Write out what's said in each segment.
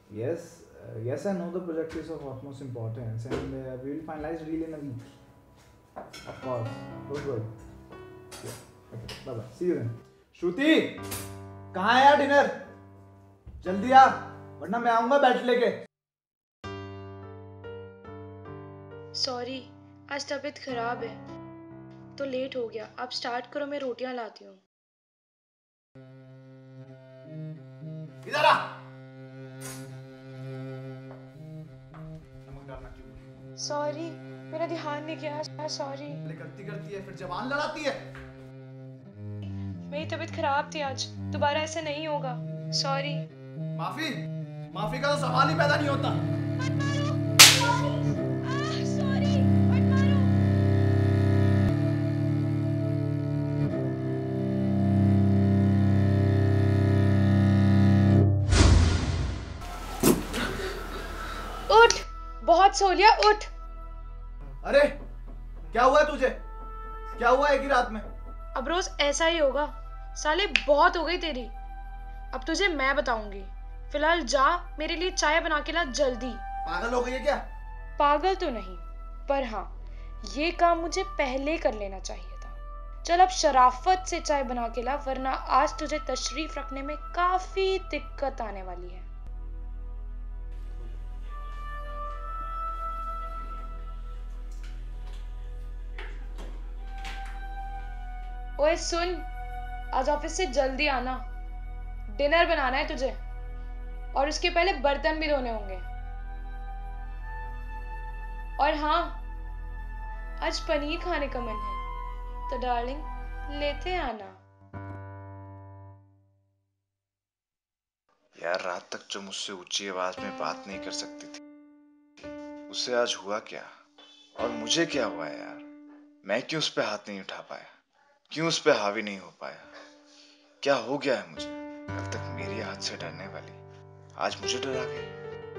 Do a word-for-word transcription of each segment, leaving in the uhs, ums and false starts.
Yes, uh, yes, I know the project is of utmost importance, and uh, we will finalize deal in a week. Of course. Don't worry. Yeah. Okay. Bye bye. See you then. श्रुति कहाँ है यार dinner? जल्दी आ, वरना मैं आऊंगा बैठ लेके. Sorry, आज तबीयत खराब है तो लेट हो गया. आप स्टार्ट करो, मैं रोटियां लाती हूँ. इधर आ. नमक डालना क्यों? सॉरी, मेरा ध्यान नहीं गया. सॉरी. करती करती है फिर जवान लड़ाती है. मेरी तबीयत खराब थी आज, दोबारा ऐसा नहीं होगा. सॉरी. माफी माफी का तो सवाल ही पैदा नहीं होता. सॉरी, मत मारो. उठ, बहुत सो लिया, उठ. अरे क्या हुआ है तुझे? क्या हुआ है कि रात में? अब रोज ऐसा ही होगा. साले बहुत हो गई तेरी. अब तुझे मैं बताऊंगी. फिलहाल जा, मेरे लिए चाय बना के ला जल्दी. पागल हो गई है क्या? पागल तो नहीं, पर हाँ, ये काम मुझे पहले कर लेना चाहिए था. चल अब शराफत से चाय बना के ला, वरना आज तुझे तशरीफ रखने में काफी दिक्कत आने वाली है. ओए सुन, आज ऑफिस से जल्दी आना. डिनर बनाना है तुझे, और उसके पहले बर्तन भी धोने होंगे. और हाँ, आज पनीर खाने का मन है, तो डार्लिंग लेते आना. यार रात तक जो मुझसे ऊंची आवाज में बात नहीं कर सकती थी, उससे आज हुआ क्या? और मुझे क्या हुआ है यार? मैं क्यों उस पे हाथ नहीं उठा पाया? क्यों उस पे हावी नहीं हो पाया? क्या हो गया है मुझे? कल तक मेरी हाथ से डरने वाली आज मुझे डरा गई.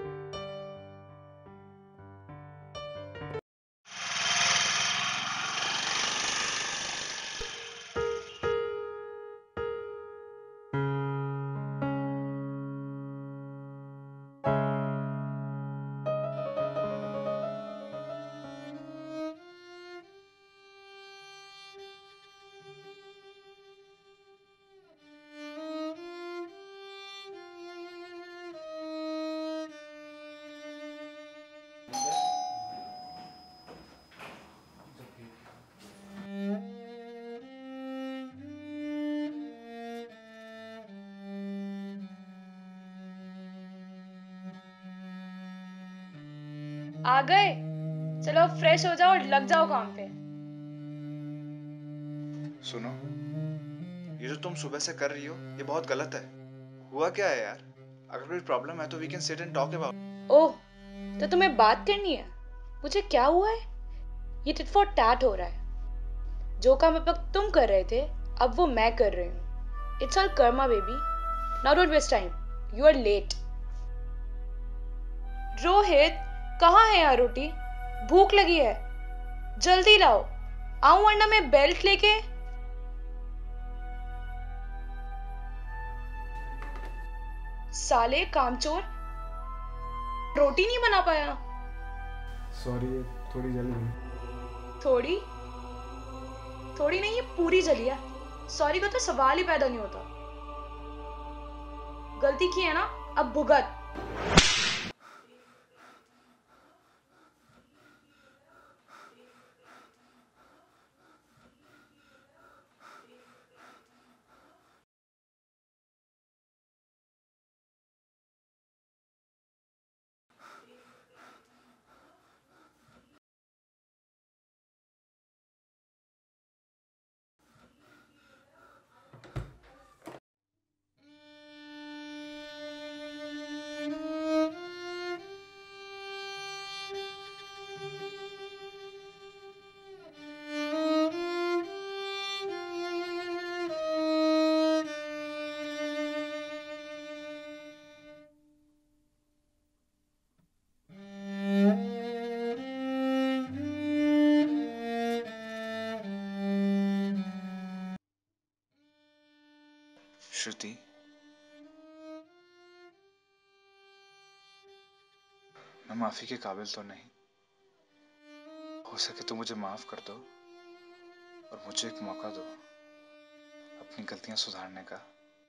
आ गए? चलो फ्रेश हो जाओ और लग जाओ काम पे. सुनो, ये जो तुम सुबह से कर रही हो ये बहुत गलत है. हुआ क्या है यार? अगर कोई प्रॉब्लम है तो we can sit and talk about. Oh, तो तुम्हें बात करनी है? मुझे क्या हुआ है? ये टिट फॉर टैट हो रहा है. जो काम अब तक तुम कर रहे थे, अब वो मैं कर रही हूँ. It's all karma baby. Now don't waste time, you are late. Rohit, कहाँ है यार रोटी? भूख लगी है, जल्दी लाओ. आऊं वरना मैं बेल्ट लेके. साले कामचोर, रोटी नहीं बना पाया. सॉरी, थोड़ी जल गई. थोड़ी थोड़ी नहीं, ये पूरी जली है. सॉरी का तो सवाल ही पैदा नहीं होता. गलती की है ना, अब भुगत. श्रुति, मैं माफी के काबिल तो नहीं। हो सके तो मुझे माफ कर दो और मुझे एक मौका दो अपनी गलतियां सुधारने का।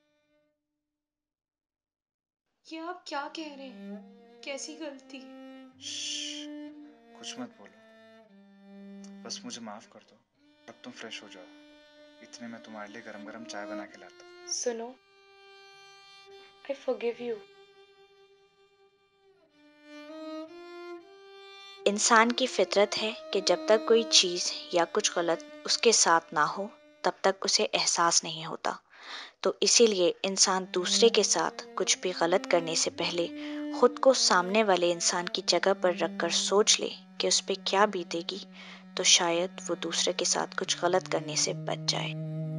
ये आप क्या कह रहे हैं? कैसी गलती? श्श्श, कुछ मत बोलो, बस मुझे माफ कर दो। अब तुम फ्रेश हो जाओ, इतने में तुम्हारे लिए गरम गरम चाय बना के लाता हूँ। सुनो, I forgive you. इंसान की फितरत है कि जब तक कोई चीज़ या कुछ गलत उसके साथ ना हो तब तक उसे एहसास नहीं होता। तो इसीलिए इंसान दूसरे के साथ कुछ भी गलत करने से पहले खुद को सामने वाले इंसान की जगह पर रखकर सोच ले कि उस पर क्या बीतेगी, तो शायद वो दूसरे के साथ कुछ गलत करने से बच जाए।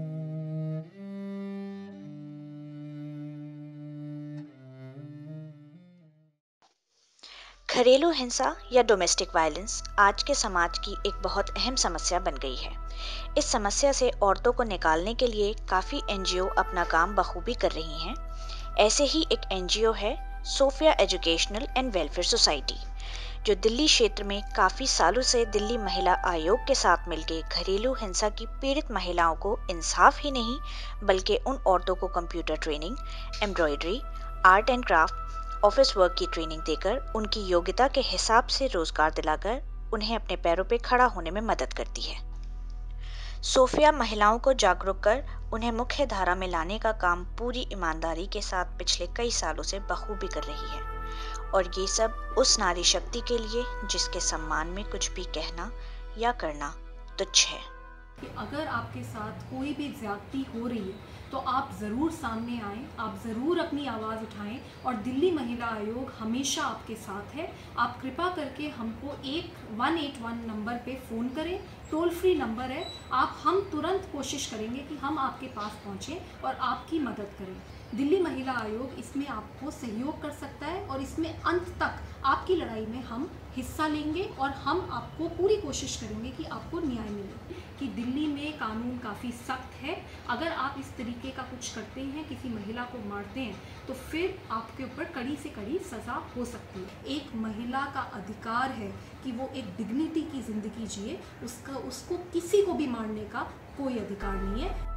घरेलू हिंसा या डोमेस्टिक वायलेंस आज के समाज की एक बहुत अहम समस्या बन गई है। इस समस्या से औरतों को निकालने के लिए काफ़ी एनजीओ अपना काम बखूबी कर रही हैं। ऐसे ही एक एनजीओ है Sophia educational and welfare society, जो दिल्ली क्षेत्र में काफ़ी सालों से दिल्ली महिला आयोग के साथ मिलकर घरेलू हिंसा की पीड़ित महिलाओं को इंसाफ ही नहीं बल्कि उन औरतों को computer training, embroidery, art and craft, office work की ट्रेनिंग देकर उनकी योग्यता के हिसाब से रोजगार दिलाकर उन्हें अपने पैरों पर खड़ा होने में मदद करती है। सोफिया महिलाओं को जागरूक कर उन्हें मुख्य धारा में लाने का काम पूरी ईमानदारी के साथ पिछले कई सालों से बखूबी कर रही है, और ये सब उस नारी शक्ति के लिए जिसके सम्मान में कुछ भी कहना या करना तुच्छ है। कि अगर आपके साथ कोई भी ज्यादती हो रही है तो आप ज़रूर सामने आएं, आप ज़रूर अपनी आवाज़ उठाएं, और दिल्ली महिला आयोग हमेशा आपके साथ है। आप कृपा करके हमको एक वन एट वन नंबर पे फ़ोन करें, टोल फ्री नंबर है। आप हम तुरंत कोशिश करेंगे कि हम आपके पास पहुँचें और आपकी मदद करें। दिल्ली महिला आयोग इसमें आपको सहयोग कर सकता है और इसमें अंत तक आपकी लड़ाई में हम हिस्सा लेंगे और हम आपको पूरी कोशिश करेंगे कि आपको न्याय मिले। कि दिल्ली में कानून काफ़ी सख्त है, अगर आप इस तरीके का कुछ करते हैं, किसी महिला को मारते हैं, तो फिर आपके ऊपर कड़ी से कड़ी सज़ा हो सकती है। एक महिला का अधिकार है कि वो एक डिग्निटी की ज़िंदगी जिए, उसका उसको किसी को भी मारने का कोई अधिकार नहीं है।